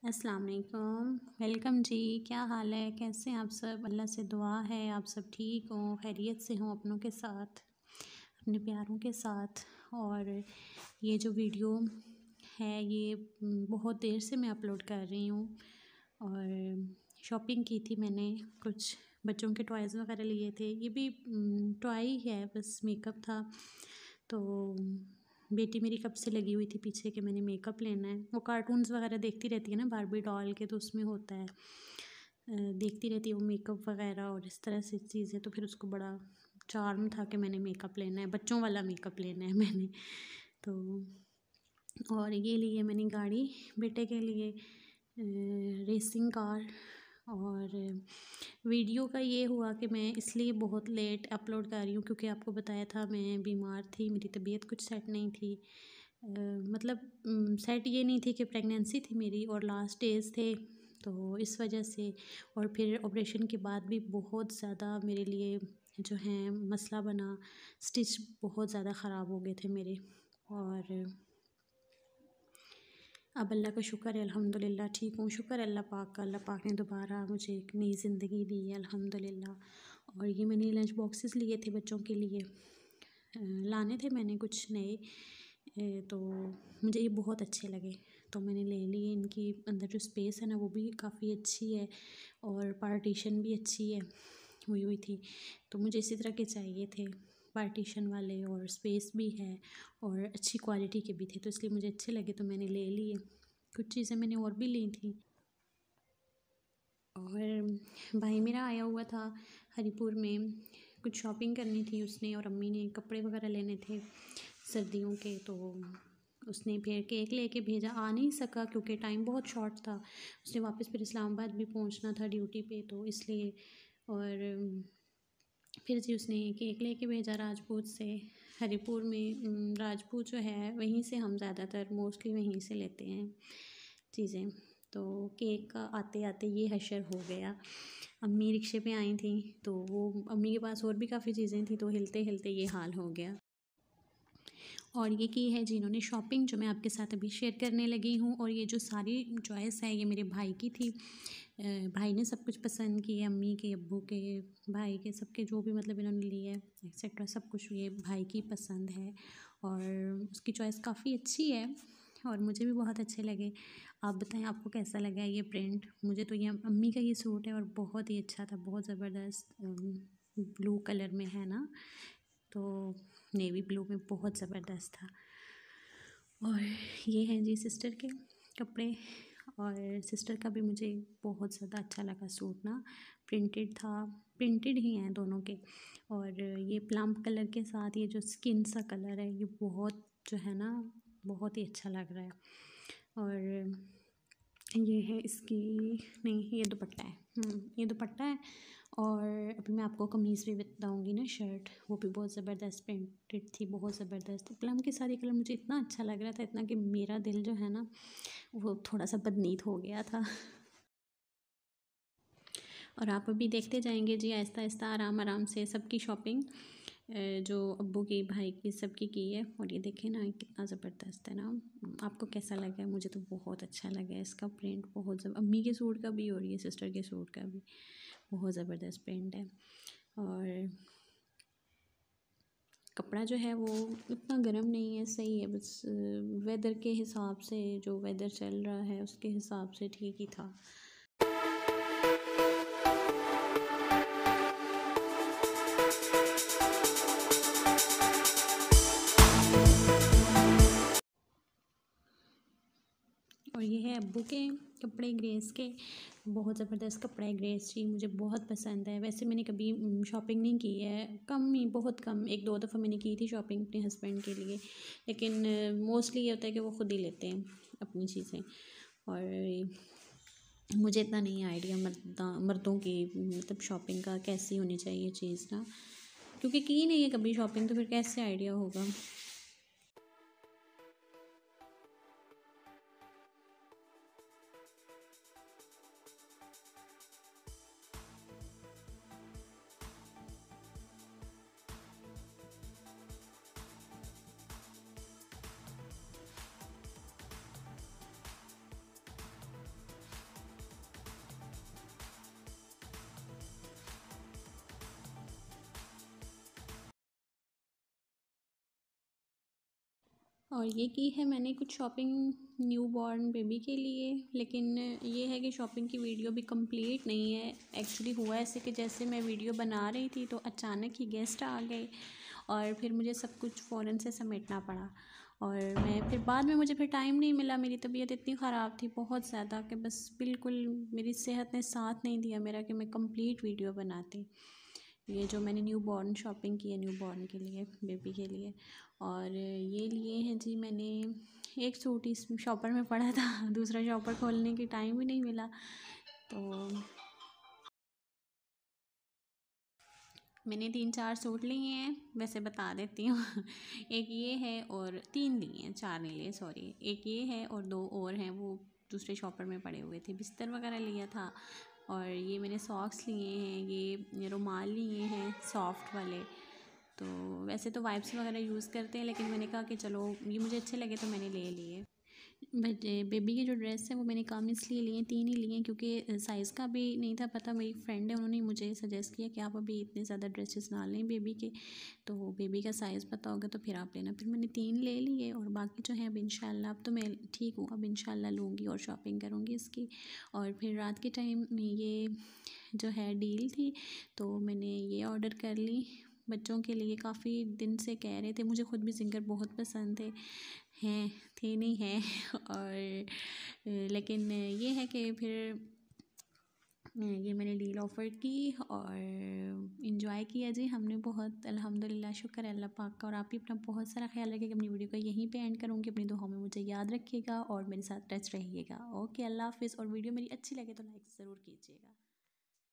अस्सलाम वालेकुम। वेलकम जी। क्या हाल है, कैसे हैं आप सब? अल्लाह से दुआ है आप सब ठीक हों, खैरियत से हों, अपनों के साथ, अपने प्यारों के साथ। और ये जो वीडियो है ये बहुत देर से मैं अपलोड कर रही हूँ। और शॉपिंग की थी मैंने, कुछ बच्चों के टॉयज़ वगैरह लिए थे। ये भी टॉय ही है, बस मेकअप था। तो बेटी मेरी कब से लगी हुई थी पीछे कि मैंने मेकअप लेना है। वो कार्टून्स वगैरह देखती रहती है ना, बारबी डॉल के, तो उसमें होता है देखती रहती है वो मेकअप वगैरह और इस तरह से चीज़ें। तो फिर उसको बड़ा चार्म था कि मैंने मेकअप लेना है, बच्चों वाला मेकअप लेना है मैंने। तो और ये लिए मैंने गाड़ी बेटे के लिए, रेसिंग कार। और वीडियो का ये हुआ कि मैं इसलिए बहुत लेट अपलोड कर रही हूँ क्योंकि आपको बताया था मैं बीमार थी, मेरी तबीयत कुछ सेट नहीं थी। मतलब सेट ये नहीं थी कि प्रेगनेंसी थी मेरी और लास्ट डेज थे, तो इस वजह से। और फिर ऑपरेशन के बाद भी बहुत ज़्यादा मेरे लिए जो है मसला बना, स्टिच बहुत ज़्यादा ख़राब हो गए थे मेरे। और अब अल्लाह का शुक्र है, अल्हम्दुलिल्लाह ठीक हूँ। शुक्र है अल्लाह पाक का, अल्लाह पाक ने दोबारा मुझे एक नई ज़िंदगी दी है, अल्हम्दुलिल्लाह। और ये मैंने लंच बॉक्सेस लिए थे बच्चों के लिए, लाने थे मैंने कुछ नए, तो मुझे ये बहुत अच्छे लगे तो मैंने ले लिए। इनकी अंदर जो स्पेस है ना वो भी काफ़ी अच्छी है और पार्टीशन भी अच्छी है हुई हुई थी। तो मुझे इसी तरह के चाहिए थे, पार्टीशन वाले, और स्पेस भी है और अच्छी क्वालिटी के भी थे, तो इसलिए मुझे अच्छे लगे तो मैंने ले लिए। कुछ चीज़ें मैंने और भी ली थी। और भाई मेरा आया हुआ था हरीपुर में, कुछ शॉपिंग करनी थी उसने, और अम्मी ने कपड़े वगैरह लेने थे सर्दियों के, तो उसने फिर केक लेके भेजा। आ नहीं सका क्योंकि टाइम बहुत शॉर्ट था, उसने वापस फिर इस्लामाबाद भी पहुंचना था ड्यूटी पे, तो इसलिए। और फिर जी उसने केक लेके भेजा राजपूत से, हरीपुर में। राजपूत जो है वहीं से हम ज़्यादातर मोस्टली वहीं से लेते हैं चीज़ें। तो केक का आते आते ये हशर हो गया। अम्मी रिक्शे पे आई थी, तो वो अम्मी के पास और भी काफ़ी चीज़ें थी, तो हिलते हिलते ये हाल हो गया। और ये की है जिन्होंने शॉपिंग, जो मैं आपके साथ अभी शेयर करने लगी हूँ। और ये जो सारी चॉइस है ये मेरे भाई की थी। भाई ने सब कुछ पसंद किए, अम्मी के, अब्बू के, भाई के, सबके जो भी मतलब इन्होंने लिए एक्सेट्रा, सब कुछ ये भाई की पसंद है। और उसकी चॉइस काफ़ी अच्छी है और मुझे भी बहुत अच्छे लगे। आप बताएं आपको कैसा लगा ये प्रिंट? मुझे तो ये अम्मी का ये सूट है और बहुत ही अच्छा था, बहुत ज़बरदस्त। ब्लू कलर में है ना, तो नेवी ब्लू में बहुत ज़बरदस्त था। और ये हैं जी सिस्टर के कपड़े, और सिस्टर का भी मुझे बहुत ज़्यादा अच्छा लगा सूट ना, प्रिंटेड था, प्रिंटेड ही हैं दोनों के। और ये प्लम कलर के साथ ये जो स्किन सा कलर है ये बहुत जो है ना बहुत ही अच्छा लग रहा है। और ये है इसकी, नहीं ये दुपट्टा है, ये दुपट्टा है। और अभी मैं आपको कमीज़ भी बताऊंगी ना, शर्ट, वो भी बहुत ज़बरदस्त प्रिंटेड थी, बहुत ज़बरदस्त। प्लम के सारे कलर मुझे इतना अच्छा लग रहा था, इतना कि मेरा दिल जो है ना वो थोड़ा सा बदनीत हो गया था। और आप अभी देखते जाएंगे जी आहिस्ता आहिस्ता, आराम आराम से सबकी शॉपिंग, जो अब्बू की, भाई की, सबकी की है। और ये देखें ना कितना ज़बरदस्त है ना, आपको कैसा लगा है? मुझे तो बहुत अच्छा लगा है इसका प्रिंट, बहुत अम्मी के सूट का भी और ये सिस्टर के सूट का भी बहुत ज़बरदस्त प्रिंट है। और कपड़ा जो है वो इतना गर्म नहीं है, सही है, बस वेदर के हिसाब से, जो वेदर चल रहा है उसके हिसाब से ठीक ही था। और ये है अब्बू के कपड़े, ग्रेस के, बहुत ज़बरदस्त कपड़ा है ग्रेस जी, मुझे बहुत पसंद है। वैसे मैंने कभी शॉपिंग नहीं की है, कम ही, बहुत कम, एक दो दफ़ा मैंने की थी शॉपिंग अपने हस्बैंड के लिए, लेकिन मोस्टली ये होता है कि वो ख़ुद ही लेते हैं अपनी चीज़ें। और मुझे इतना नहीं आइडिया मर्दों की मतलब शॉपिंग का कैसी होनी चाहिए चीज़ ना, क्योंकि की नहीं है कभी शॉपिंग, तो फिर कैसे आइडिया होगा। और ये की है मैंने कुछ शॉपिंग न्यू बॉर्न बेबी के लिए, लेकिन ये है कि शॉपिंग की वीडियो भी कंप्लीट नहीं है। एक्चुअली हुआ ऐसे कि जैसे मैं वीडियो बना रही थी तो अचानक ही गेस्ट आ गए और फिर मुझे सब कुछ फ़ौरन से समेटना पड़ा। और मैं फिर बाद में मुझे फिर टाइम नहीं मिला, मेरी तबीयत इतनी ख़राब थी बहुत ज़्यादा कि बस बिल्कुल मेरी सेहत ने साथ नहीं दिया मेरा कि मैं कंप्लीट वीडियो बनाती। ये जो मैंने न्यू बॉर्न शॉपिंग की है न्यू बॉर्न के लिए, बेबी के लिए। और ये लिए हैं जी मैंने एक सूट इस शॉपर में पड़ा था दूसरा शॉपर खोलने की टाइम ही नहीं मिला, तो मैंने 3-4 सूट लिए हैं, वैसे बता देती हूँ एक ये है और 3 लिए हैं, 4 नहीं लिए सॉरी। एक ये है और 2 और हैं, वो दूसरे शॉपर में पड़े हुए थे। बिस्तर वगैरह लिया था और ये मैंने सॉक्स लिए हैं, ये रुमाल लिए हैं सॉफ्ट वाले। तो वैसे तो वाइप्स वगैरह यूज़ करते हैं, लेकिन मैंने कहा कि चलो ये मुझे अच्छे लगे तो मैंने ले लिए। बट बेबी की जो ड्रेस है वो मैंने कम इसलिए लिए, 3 ही लिए क्योंकि साइज़ का भी नहीं था पता। मेरी फ्रेंड है उन्होंने मुझे सजेस्ट किया कि आप अभी इतने ज़्यादा ड्रेसेस ना लें बेबी के, तो बेबी का साइज़ पता होगा तो फिर आप लेना। फिर मैंने 3 ले लिए और बाकी जो है अब इंशाल्लाह, अब तो मैं ठीक हूँ, अब इंशाल्लाह लूँगी और शॉपिंग करूँगी इसकी। और फिर रात के टाइम ये जो है डील थी तो मैंने ये ऑर्डर कर ली बच्चों के लिए। काफ़ी दिन से कह रहे थे, मुझे खुद भी सिंगर बहुत पसंद थे, हैं थे नहीं हैं और लेकिन ये है कि फिर ये मैंने डील ऑफ़र की और इन्जॉय किया जी हमने बहुत, अल्हम्दुलिल्लाह, शुक्र है अल्लाह पाक का। और आप भी अपना बहुत सारा ख्याल रखिएगा। अपनी वीडियो को यहीं पे एंड करूँगी, अपनी दुआओं में मुझे याद रखिएगा और मेरे साथ टच रहिएगा। ओके, अल्लाह हाफ़िज़। और वीडियो मेरी अच्छी लगे तो लाइक ज़रूर कीजिएगा।